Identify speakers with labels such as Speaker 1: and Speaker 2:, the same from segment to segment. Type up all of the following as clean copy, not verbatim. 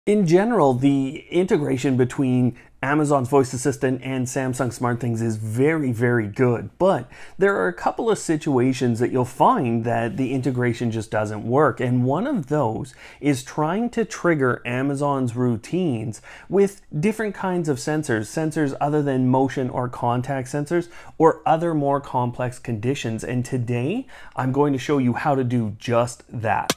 Speaker 1: In general, the integration between Amazon's voice assistant and Samsung SmartThings is very, very good, but there are a couple of situations that you'll find that the integration just doesn't work, and one of those is trying to trigger Amazon's routines with different kinds of sensors other than motion or contact sensors, or other more complex conditions, and today I'm going to show you how to do just that.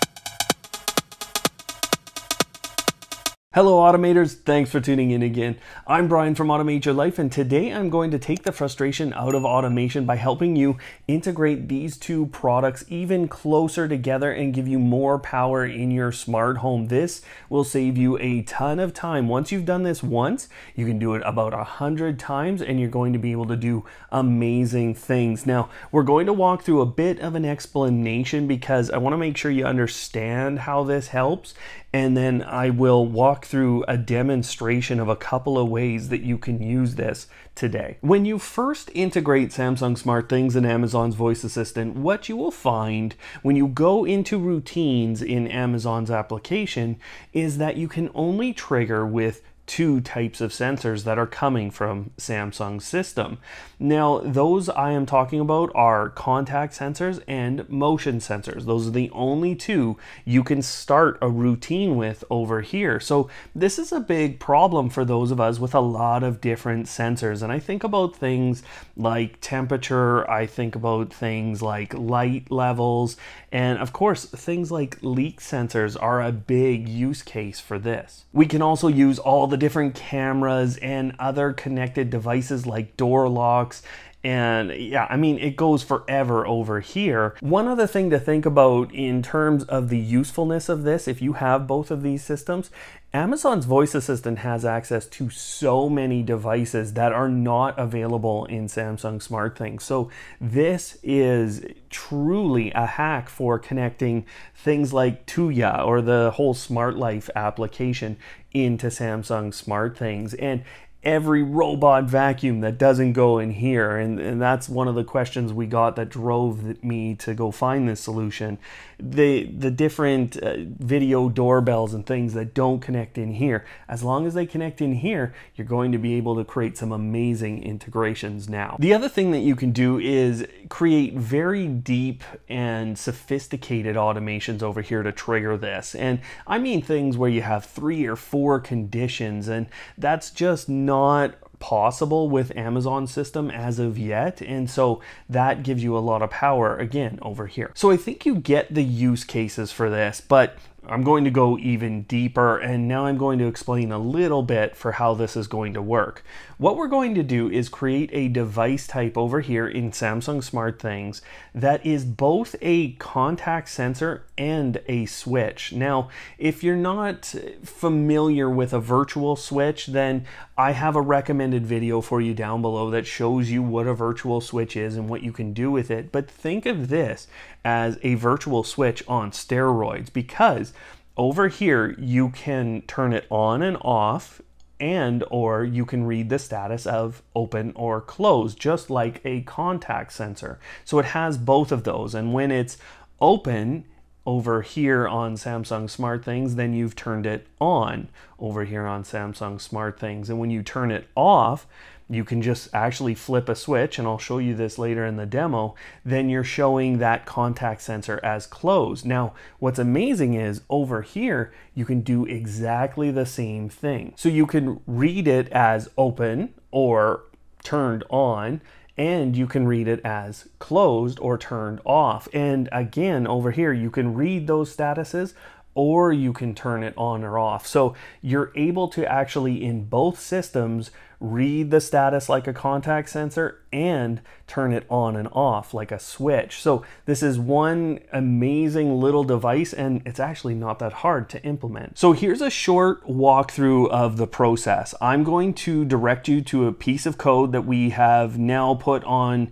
Speaker 1: Hello Automators, thanks for tuning in again. I'm Brian from Automate Your Life, and today I'm going to take the frustration out of automation by helping you integrate these two products even closer together and give you more power in your smart home. This will save you a ton of time. Once you've done this once, you can do it about 100 times and you're going to be able to do amazing things. Now, we're going to walk through a bit of an explanation because I want to make sure you understand how this helps, and then I will walk through a demonstration of a couple of ways that you can use this today. When you first integrate Samsung SmartThings and Amazon's voice assistant, what you will find when you go into routines in Amazon's application is that you can only trigger with two types of sensors that are coming from Samsung's system. Now, those I am talking about are contact sensors and motion sensors. Those are the only two you can start a routine with over here. So this is a big problem for those of us with a lot of different sensors. And I think about things like temperature, I think about things like light levels, and of course, things like leak sensors are a big use case for this. We can also use all the different cameras and other connected devices like door locks, and yeah, I mean, it goes forever over here. One other thing to think about in terms of the usefulness of this, if you have both of these systems, Amazon's voice assistant has access to so many devices that are not available in Samsung SmartThings. So this is truly a hack for connecting things like Tuya or the whole Smart Life application into Samsung SmartThings, and every robot vacuum that doesn't go in here. And that's one of the questions we got that drove me to go find this solution. The different video doorbells and things that don't connect in here, as long as they connect in here, you're going to be able to create some amazing integrations now. The other thing that you can do is create very deep and sophisticated automations over here to trigger this. And I mean things where you have 3 or 4 conditions, and that's just not possible with Amazon system as of yet, and so that gives you a lot of power again over here. So I think you get the use cases for this, but I'm going to go even deeper, and now I'm going to explain a little bit for how this is going to work. What we're going to do is create a device type over here in Samsung SmartThings that is both a contact sensor and a switch. Now, if you're not familiar with a virtual switch, then I have a recommended video for you down below that shows you what a virtual switch is and what you can do with it. But think of this as a virtual switch on steroids, because over here you can turn it on and off, and or you can read the status of open or closed, just like a contact sensor. So it has both of those, and when it's open over here on Samsung SmartThings, then you've turned it on over here on Samsung SmartThings. And when you turn it off, you can just actually flip a switch, and I'll show you this later in the demo, then you're showing that contact sensor as closed. Now, what's amazing is over here, you can do exactly the same thing. So you can read it as open or turned on, and you can read it as closed or turned off. And again, over here, you can read those statuses, or you can turn it on or off. So you're able to actually, in both systems, read the status like a contact sensor and turn it on and off like a switch. So this is one amazing little device, and it's actually not that hard to implement. So here's a short walkthrough of the process. I'm going to direct you to a piece of code that we have now put on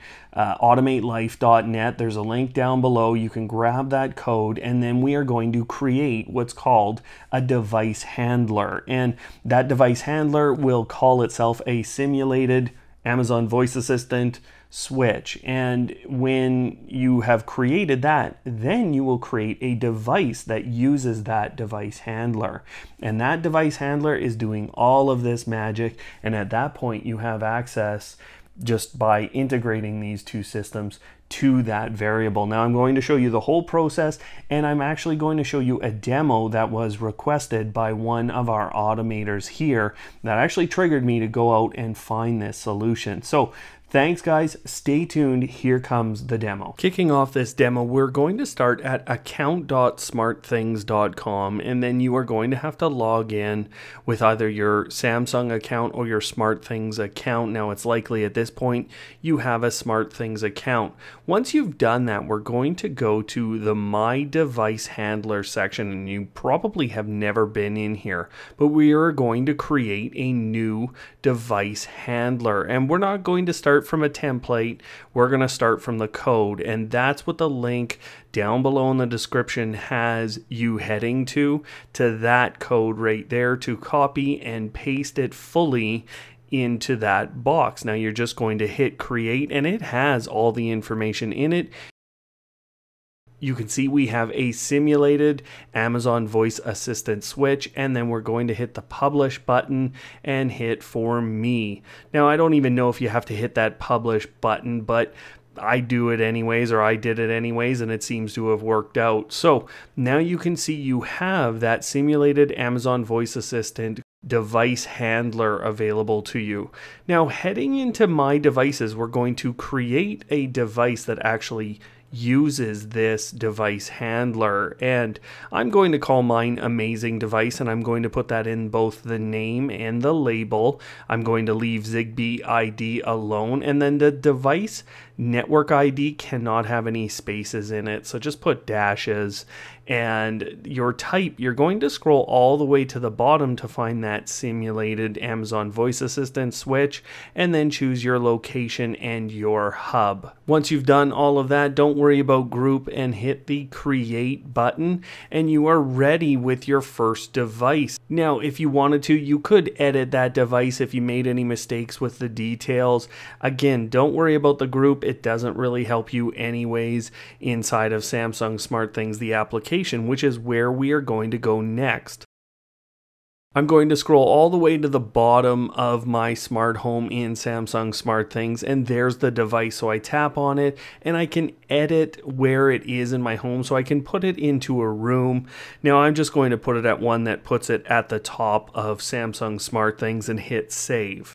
Speaker 1: automatelife.net. There's a link down below. You can grab that code, and then we are going to create what's called a device handler. And that device handler will call itself a simulated Amazon voice assistant switch. And when you have created that, then you will create a device that uses that device handler. And that device handler is doing all of this magic. And at that point, you have access just by integrating these two systems to that variable. Now I'm going to show you the whole process, and I'm actually going to show you a demo that was requested by one of our automators here that actually triggered me to go out and find this solution. So thanks guys, stay tuned, here comes the demo. Kicking off this demo, we're going to start at account.smartthings.com, and then you are going to have to log in with either your Samsung account or your SmartThings account. Now it's likely at this point you have a SmartThings account. Once you've done that, we're going to go to the My Device Handler section, and you probably have never been in here, but we are going to create a new device handler, and we're not going to start from a template. We're going to start from the code, and that's what the link down below in the description has you heading to that code right there to copy and paste it fully into that box. Now you're just going to hit create, and it has all the information in it. You can see we have a simulated Amazon voice assistant switch, and then we're going to hit the publish button and hit for me. Now I don't even know if you have to hit that publish button, but I do it anyways, or I did it anyways, and it seems to have worked out. So now you can see you have that simulated Amazon voice assistant device handler available to you. Now heading into My Devices, we're going to create a device that actually uses this device handler, and I'm going to call mine Amazing Device, and I'm going to put that in both the name and the label. I'm going to leave Zigbee ID alone, and then the device network ID cannot have any spaces in it, so just put dashes. And your type, you're going to scroll all the way to the bottom to find that simulated Amazon voice assistant switch, and then choose your location and your hub. Once you've done all of that, don't worry about group and hit the create button, and you are ready with your first device. Now if you wanted to, you could edit that device if you made any mistakes with the details. Again, don't worry about the group, it doesn't really help you anyways inside of Samsung SmartThings, the application, which is where we are going to go next. I'm going to scroll all the way to the bottom of my smart home in Samsung SmartThings, and there's the device. So I tap on it and I can edit where it is in my home, so I can put it into a room. Now I'm just going to put it at one that puts it at the top of Samsung SmartThings and hit save.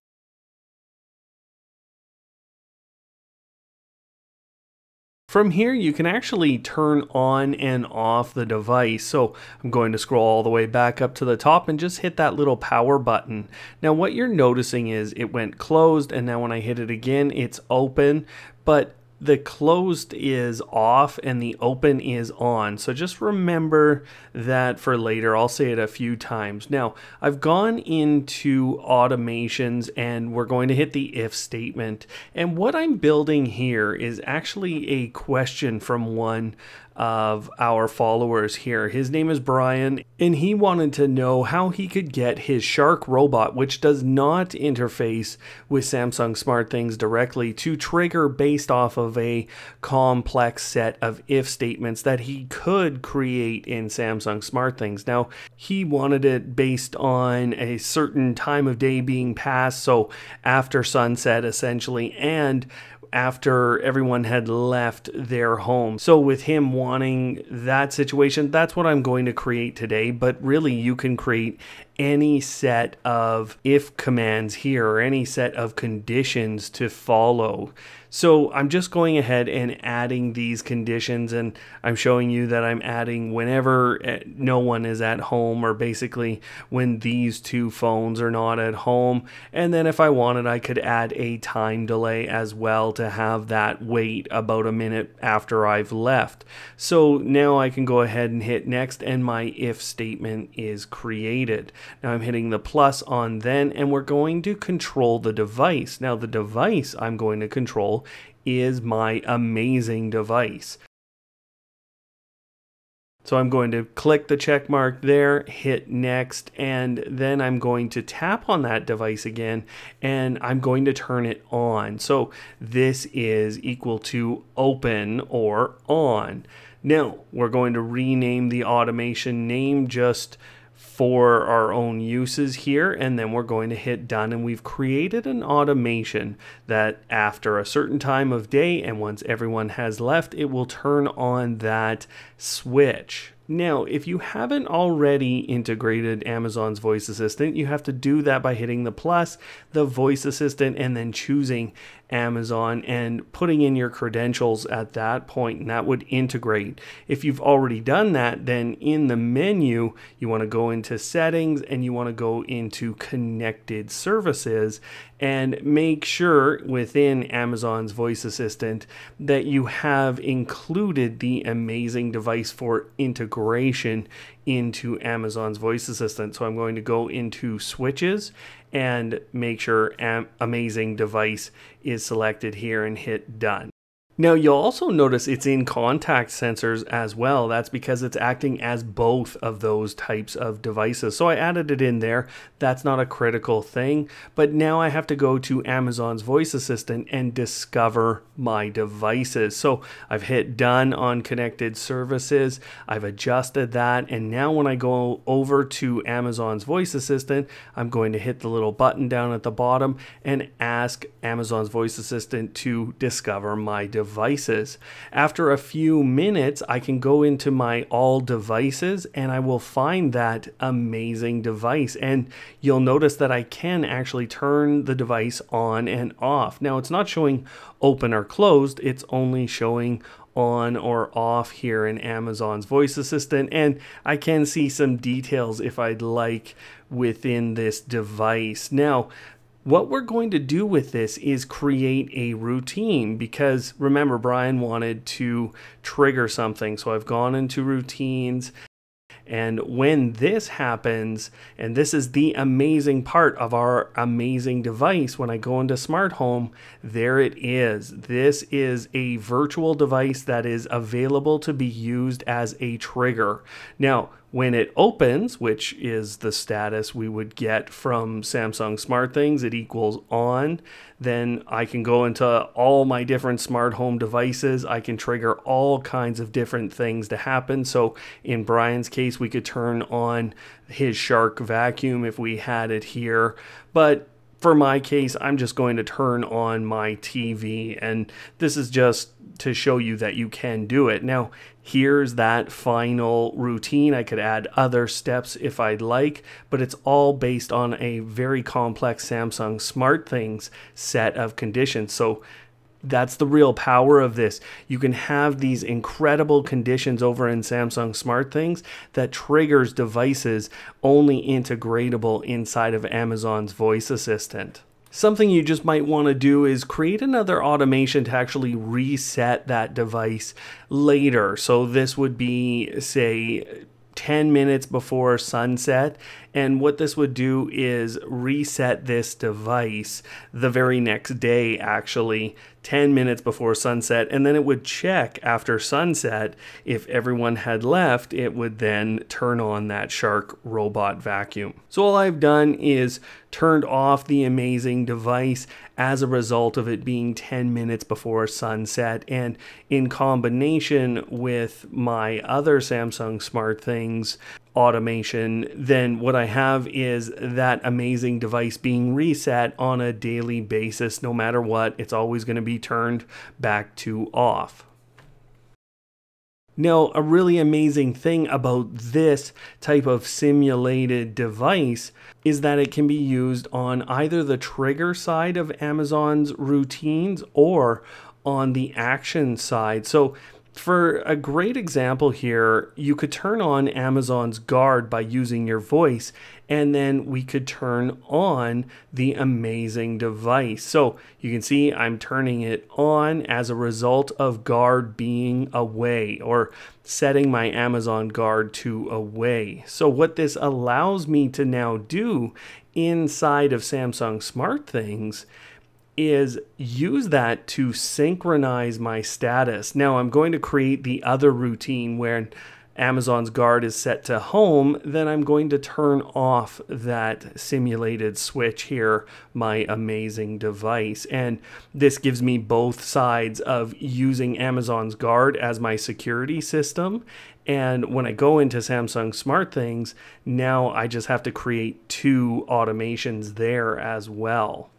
Speaker 1: From here, you can actually turn on and off the device. So I'm going to scroll all the way back up to the top and just hit that little power button. Now what you're noticing is it went closed, and now when I hit it again, it's open, but the closed is off and the open is on. So just remember that for later. I'll say it a few times. Now I've gone into automations, and we're going to hit the if statement. And what I'm building here is actually a question from one of our followers here. His name is Brian, and he wanted to know how he could get his Shark robot, which does not interface with Samsung SmartThings directly, to trigger based off of a complex set of if statements that he could create in Samsung SmartThings. Now, he wanted it based on a certain time of day being passed, so after sunset essentially, and after everyone had left their home. So with him wanting that situation, that's what I'm going to create today. But really, you can create any set of if commands here, or any set of conditions to follow. So I'm just going ahead and adding these conditions, and I'm showing you that I'm adding whenever no one is at home, or basically when these two phones are not at home. And then if I wanted, I could add a time delay as well to have that wait about a minute after I've left. So now I can go ahead and hit next, and my if statement is created. Now I'm hitting the plus on then, and we're going to control the device. Now the device I'm going to control is my Amazing Device. So I'm going to click the check mark there, hit next, and then I'm going to tap on that device again, and I'm going to turn it on. So this is equal to open or on. Now we're going to rename the automation name just for our own uses here, and then we're going to hit done, and we've created an automation that after a certain time of day and once everyone has left, it will turn on that switch. Now, if you haven't already integrated Amazon's voice assistant, you have to do that by hitting the plus, the voice assistant, and then choosing Amazon and putting in your credentials at that point, and that would integrate. If you've already done that, then in the menu, you want to go into settings and you want to go into connected services and make sure within Amazon's voice assistant that you have included the amazing device for integration into Amazon's voice assistant. So I'm going to go into switches and make sure amazing device is selected here and hit done. Now you'll also notice it's in contact sensors as well. That's because it's acting as both of those types of devices. So I added it in there. That's not a critical thing, but now I have to go to Amazon's voice assistant and discover my devices. So I've hit done on connected services. I've adjusted that. And now when I go over to Amazon's voice assistant, I'm going to hit the little button down at the bottom and ask Amazon's voice assistant to discover my devices. After a few minutes, I can go into my all devices and I will find that amazing device. And you'll notice that I can actually turn the device on and off. Now it's not showing open or closed, it's only showing on or off here in Amazon's voice assistant, and I can see some details if I'd like within this device. Now, what we're going to do with this is create a routine, because remember, Brian wanted to trigger something. So I've gone into routines, and when this happens, and this is the amazing part of our amazing device, when I go into smart home, there it is. This is a virtual device that is available to be used as a trigger. Now, when it opens, which is the status we would get from Samsung SmartThings, it equals on. Then I can go into all my different smart home devices. I can trigger all kinds of different things to happen. So in Brian's case, we could turn on his Shark vacuum if we had it here. But for my case, I'm just going to turn on my TV, and this is just to show you that you can do it. Now, here's that final routine. I could add other steps if I'd like, but it's all based on a very complex Samsung SmartThings set of conditions. So that's the real power of this. You can have these incredible conditions over in Samsung SmartThings that triggers devices only integratable inside of Amazon's voice assistant. Something you just might want to do is create another automation to actually reset that device later. So this would be, say, 10 minutes before sunset, and what this would do is reset this device the very next day, actually 10 minutes before sunset, and then it would check after sunset. If everyone had left, it would then turn on that Shark robot vacuum. So all I've done is turned off the amazing device as a result of it being 10 minutes before sunset, and in combination with my other Samsung SmartThings automation, then what I have is that amazing device being reset on a daily basis. No matter what, it's always going to be turned back to off. Now, a really amazing thing about this type of simulated device is that it can be used on either the trigger side of Amazon's routines or on the action side. So for a great example here, you could turn on Amazon's guard by using your voice, and then we could turn on the amazing device. So you can see I'm turning it on as a result of guard being away, or setting my Amazon guard to away. So what this allows me to now do inside of Samsung SmartThings is use that to synchronize my status. Now I'm going to create the other routine where Amazon's guard is set to home, then I'm going to turn off that simulated switch here, my amazing device. And this gives me both sides of using Amazon's guard as my security system. And when I go into Samsung SmartThings, now I just have to create two automations there as well.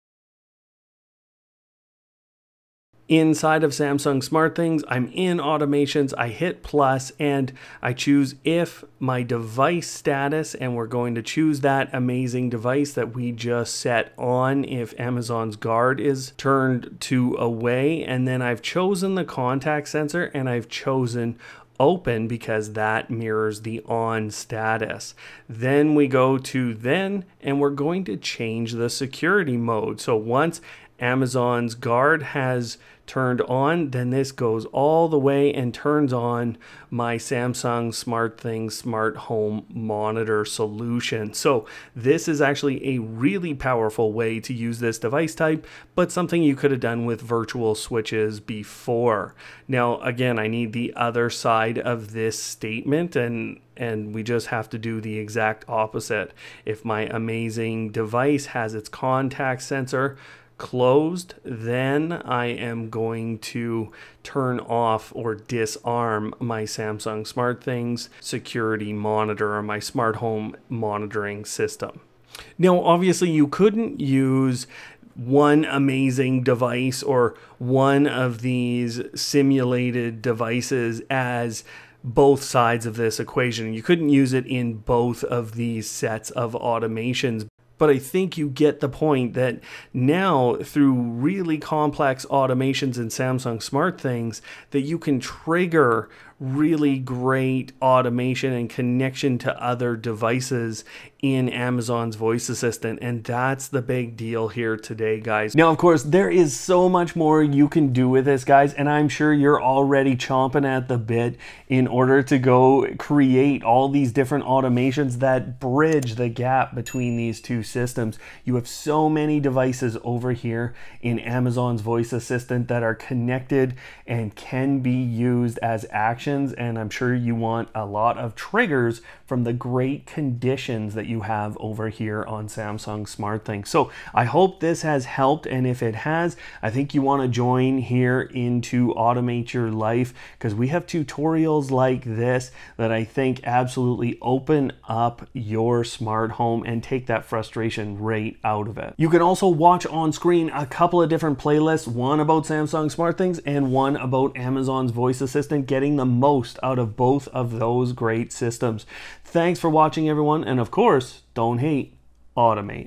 Speaker 1: Inside of Samsung SmartThings, I'm in automations, I hit plus, and I choose if my device status, and we're going to choose that amazing device that we just set on if Amazon's guard is turned to away. And then I've chosen the contact sensor and I've chosen open because that mirrors the on status. Then we go to then, and we're going to change the security mode. So once Amazon's guard has turned on, then this goes all the way and turns on my Samsung SmartThings smart home monitor solution. So this is actually a really powerful way to use this device type, but something you could have done with virtual switches before. Now, again, I need the other side of this statement, and we just have to do the exact opposite. If my amazing device has its contact sensor closed, then I am going to turn off or disarm my Samsung SmartThings security monitor or my smart home monitoring system. Now, obviously, you couldn't use one amazing device or one of these simulated devices as both sides of this equation. You couldn't use it in both of these sets of automations. But I think you get the point that now through really complex automations in Samsung SmartThings that you can trigger really great automation and connection to other devices in Amazon's voice assistant. And that's the big deal here today, guys. Now, of course, there is so much more you can do with this, guys, and I'm sure you're already chomping at the bit in order to go create all these different automations that bridge the gap between these two systems. You have so many devices over here in Amazon's voice assistant that are connected and can be used as actions, and I'm sure you want a lot of triggers from the great conditions that you have over here on Samsung SmartThings. So I hope this has helped, and if it has, I think you want to join here into Automate Your Life, because we have tutorials like this that I think absolutely open up your smart home and take that frustration right out of it. You can also watch on screen a couple of different playlists, one about Samsung SmartThings and one about Amazon's voice assistant, getting the most out of both of those great systems. Thanks for watching, everyone, and of course, don't hate, automate.